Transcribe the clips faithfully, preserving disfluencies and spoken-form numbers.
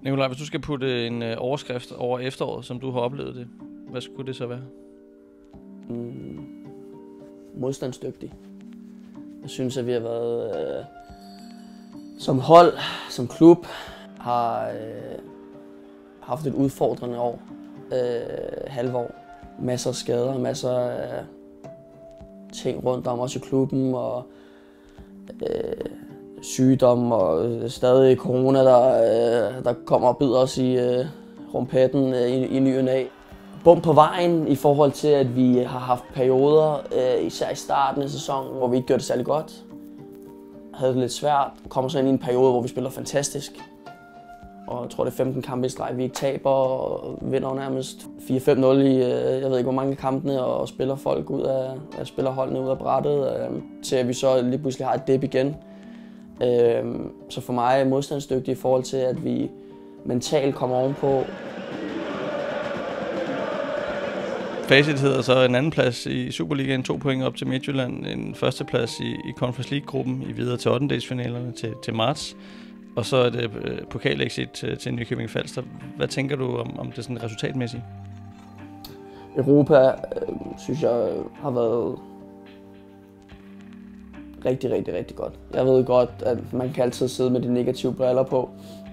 Nikolaj, hvis du skal putte en øh, overskrift over efteråret, som du har oplevet det, hvad skulle det så være? Mm, modstandsdygtig. Jeg synes, at vi har været øh, som hold, som klub, har øh, haft et udfordrende år, øh, halvår. Masser af skader, masser af ting rundt om os i klubben, og øh, sygdom, og stadig corona, der, øh, der kommer og bider os i øh, rumpetten øh, i, i ny og næ. Bum på vejen i forhold til, at vi har haft perioder, øh, især i starten af sæsonen, hvor vi ikke gjorde det særlig godt. Havde det lidt svært. Kommer så ind i en periode, hvor vi spiller fantastisk. Og jeg tror, det er femten kampe i streg, vi ikke taber, og vinder nærmest fire fem nul i, øh, jeg ved ikke hvor mange kampene, og spiller folk ud af, jeg spiller holdene ud af brættet, øh, til at vi så lige pludselig har et dip igen. Øh, så for mig er modstandsdygtig i forhold til, at vi mentalt kommer ovenpå. Facit hedder så en anden plads i Superligaen, to point op til Midtjylland, en førsteplads i, i Conference League-gruppen, i videre til ottendedelsfinalerne til, til marts, og så er det øh, pokalexit til, til Nykøbing Falster. Hvad tænker du om, om det sådan resultatmæssigt? Europa, øh, synes jeg, har været rigtig, rigtig, rigtig godt. Jeg ved godt, at man kan altid sidde med de negative briller på,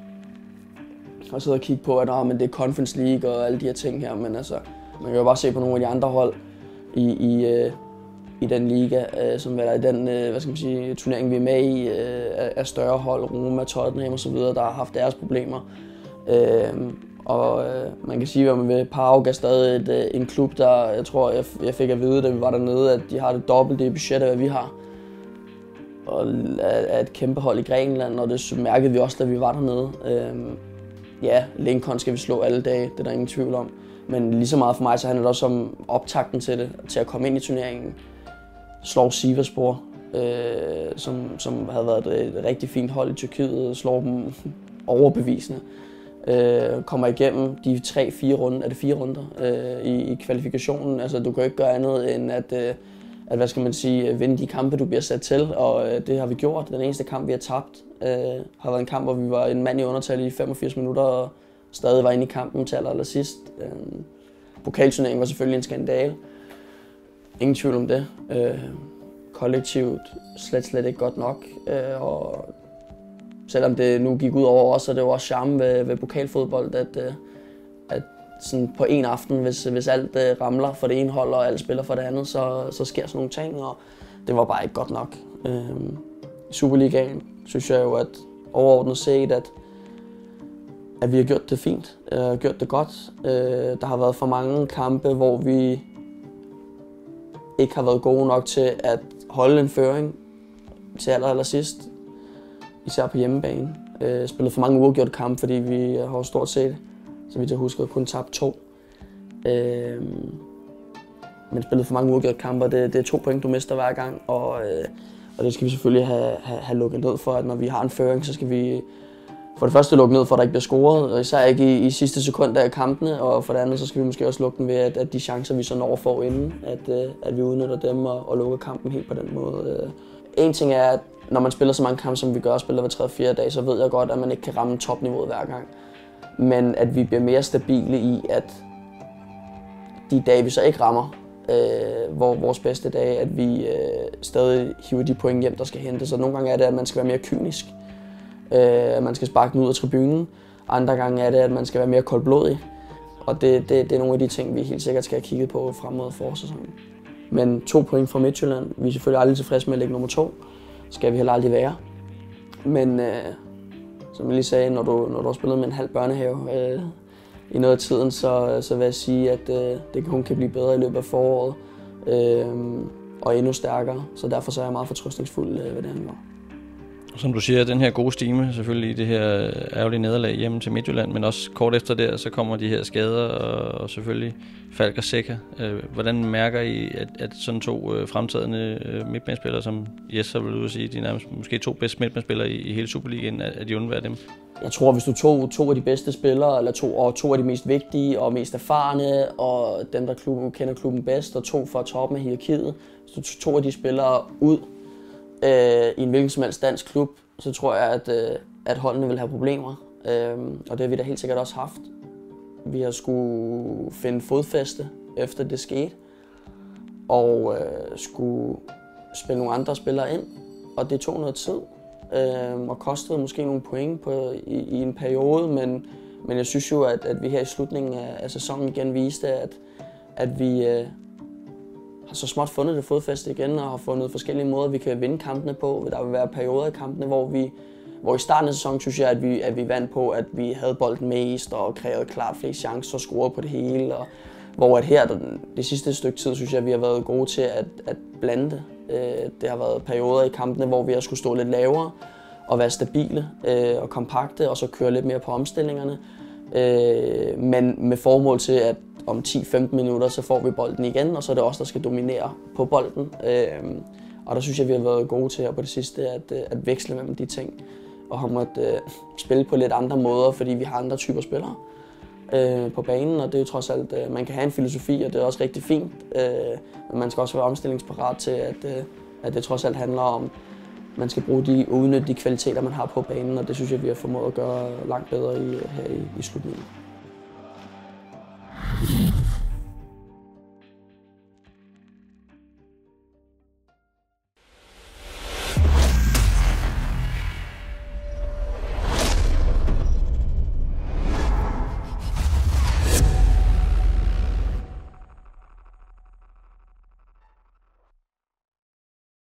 og sidde og kigge på, at men det er Conference League og alle de her ting her, men altså, man kan jo bare se på nogle af de andre hold i, i, øh, i den liga, øh, som er i den øh, hvad skal man sige, turnering, vi er med i, øh, af større hold, Roma, Tottenham og så videre, der har haft deres problemer. Øh, og øh, man kan sige, at man vil PAOK er stadig et, øh, en klub, der, jeg tror, jeg, jeg fik at vide, da vi var dernede, at de har det dobbelte i budget af, hvad vi har. Og er et kæmpe hold i Grækenland, og det mærkede vi også, da vi var dernede. Øh, ja, Lincoln skal vi slå alle dage, det er der ingen tvivl om. Men lige så meget for mig, så handler det også om optakten til det, til at komme ind i turneringen. Slår Sivasspor, øh, som, som havde været et, et rigtig fint hold i Tyrkiet, slår dem overbevisende. Øh, kommer igennem de tre, fire runder, er det fire runder øh, i, i kvalifikationen. Altså, du kan jo ikke gøre andet end at, øh, at hvad skal man sige, vinde de kampe, du bliver sat til, og øh, det har vi gjort. Den eneste kamp, vi har tabt, øh, har været en kamp, hvor vi var en mand i undertal i femogfirs minutter, og stadig var inde i kampen til aller, aller sidst. Øh, pokalturneringen var selvfølgelig en skandale. Ingen tvivl om det. Øh, kollektivt slet, slet ikke godt nok. Øh, og selvom det nu gik ud over os, så det var også charme ved, ved pokalfodbold, at, øh, at sådan på en aften, hvis, hvis alt øh, ramler for det ene hold, og alle spiller for det andet, så, så sker sådan nogle ting, og det var bare ikke godt nok. Øh, I Superligaen synes jeg jo, at overordnet set, at at vi har gjort det fint, øh, gjort det godt. Øh, der har været for mange kampe, hvor vi ikke har været gode nok til at holde en føring til aller, aller sidst, især på hjemmebane. Øh, spillet for mange uafgjorte kampe, fordi vi har stort set, så vidt jeg husker, kun tabt to. Øh, men spillet for mange uafgjorte kampe, det, det er to point, du mister hver gang, og, øh, og det skal vi selvfølgelig have, have, have lukket ned for, at når vi har en føring, så skal vi for det første lukke ned for, at der ikke bliver scoret, og især ikke i, i sidste sekund af kampene, og for det andet, så skal vi måske også lukke den ved, at, at de chancer, vi så når får inden, at, at vi udnytter dem og, og lukker kampen helt på den måde. En ting er, at når man spiller så mange kampe, som vi gør, og spiller hver tredje fjerde dag, så ved jeg godt, at man ikke kan ramme topniveauet hver gang. Men at vi bliver mere stabile i, at de dage, vi så ikke rammer, øh, hvor vores bedste dage, at vi øh, stadig hiver de point hjem, der skal hentes. Så nogle gange er det, at man skal være mere kynisk. Uh, man skal sparke den ud af tribunen. Andre gange er det, at man skal være mere koldblodig. Og det, det, det er nogle af de ting, vi helt sikkert skal have kigget på frem mod forårssæsonen. Men to point fra Midtjylland. Vi er selvfølgelig aldrig tilfredse med at ligge nummer to. Skal vi heller aldrig være. Men uh, som jeg lige sagde, når du, når du har spillet med en halv børnehave uh, i noget af tiden, så, så vil jeg sige, at uh, det kun kan blive bedre i løbet af foråret. Uh, og endnu stærkere. Så derfor så er jeg meget fortrøstningsfuld uh, ved det her. Som du siger, den her gode stime, selvfølgelig i det her ærgerlige nederlag hjemme til Midtjylland, men også kort efter der, så kommer de her skader, og selvfølgelig Falk og Seca. Hvordan mærker I, at, at sådan to fremtrædende midtbanespillere, som Jesper vil ud at sige, de er nærmest måske to bedste midtbanespillere i, i hele Superligaen, at de undværer dem? Jeg tror, hvis du tog to af de bedste spillere, eller to, og to af de mest vigtige og mest erfarne, og dem, der klubben, kender klubben bedst, og to fra toppen af hierarkiet, hvis du tog to af de spillere ud, i en hvilken som helst dansk klub, så tror jeg, at, at holdene vil have problemer. øhm, og det har vi da helt sikkert også haft. Vi har skulle finde fodfæste, efter det skete, og øh, skulle spille nogle andre spillere ind, og det tog noget tid, øh, og kostede måske nogle point på, i, i en periode, men, men jeg synes jo, at, at vi her i slutningen af, af sæsonen igen viste, at, at vi øh, har så småt fundet det fodfæste igen, og har fundet forskellige måder, vi kan vinde kampene på. Der vil være perioder i kampene, hvor vi hvor i starten af sæsonen synes jeg, at vi, at vi vandt på, at vi havde bolden mest og krævede klart flest chancer og scorede på det hele. Og hvor at her, det sidste stykke tid, synes jeg, at vi har været gode til at, at blande det. Det har været perioder i kampene, hvor vi har skulle stå lidt lavere og være stabile og kompakte, og så køre lidt mere på omstillingerne. Men med formål til, at om ti til femten minutter, så får vi bolden igen, og så er det os, der skal dominere på bolden. Og der synes jeg, vi har været gode til her på det sidste, at, at veksle mellem de ting. Og har måttet øh, spille på lidt andre måder, fordi vi har andre typer spillere øh, på banen. Og det er jo trods alt, øh, man kan have en filosofi, og det er også rigtig fint. Øh, men man skal også være omstillingsparat til, at, øh, at det trods alt handler om, man skal bruge de, udnytte de kvaliteter, man har på banen. Og det synes jeg, vi har formået at gøre langt bedre i, her i, i slutningen.